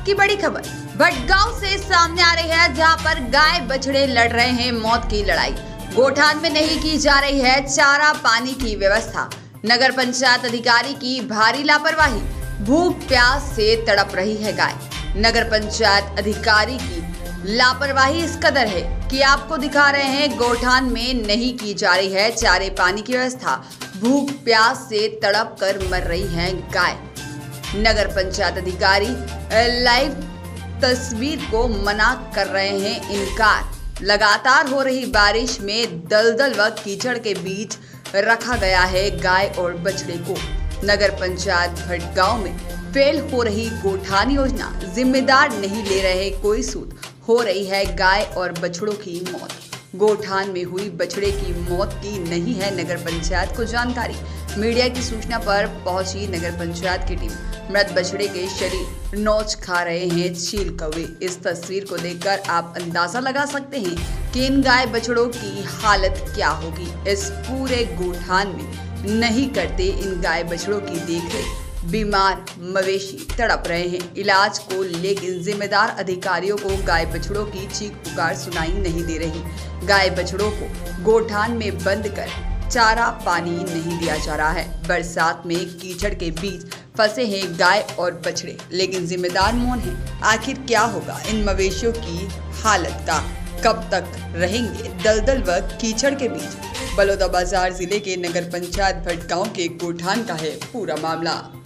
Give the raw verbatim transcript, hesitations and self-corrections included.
की बड़ी खबर भटगांव से सामने आ रही है, जहां पर गाय बछड़े लड़ रहे हैं मौत की लड़ाई। गोठान में नहीं की जा रही है चारा पानी की व्यवस्था। नगर पंचायत अधिकारी की भारी लापरवाही, भूख प्यास से तड़प रही है गाय। नगर पंचायत अधिकारी की लापरवाही इस कदर है कि आपको दिखा रहे हैं गोठान में नहीं की जा रही है चारे पानी की व्यवस्था। भूख प्यास से तड़प कर मर रही है गाय। नगर पंचायत अधिकारी लाइव तस्वीर को मना कर रहे हैं इनकार। लगातार हो रही बारिश में दलदल व कीचड़ के बीच रखा गया है गाय और बछड़े को। नगर पंचायत भटगांव में फेल हो रही गोठान योजना, जिम्मेदार नहीं ले रहे कोई सूद। हो रही है गाय और बछड़ों की मौत। गोठान में हुई बछड़े की मौत की नहीं है नगर पंचायत को जानकारी। मीडिया की सूचना पर पहुंची नगर पंचायत की टीम मृत बछड़े के शरीर नोच खा रहे हैं चील कौवे। इस तस्वीर को देखकर आप अंदाजा लगा सकते हैं कि इन गाय बछड़ों की हालत क्या होगी। इस पूरे गोठान में नहीं करते इन गाय बछड़ों की देखरेख। बीमार मवेशी तड़प रहे हैं इलाज को, लेकिन जिम्मेदार अधिकारियों को गाय बछड़ों की चीख पुकार सुनाई नहीं दे रही। गाय बछड़ों को गोठान में बंद कर चारा पानी नहीं दिया जा रहा है। बरसात में कीचड़ के बीच फंसे हैं गाय और बछड़े, लेकिन जिम्मेदार मौन है। आखिर क्या होगा इन मवेशियों की हालत का? कब तक रहेंगे दलदल व कीचड़ के बीच? बलौदाबाजार जिले के नगर पंचायत भटगांव के गोठान का है पूरा मामला।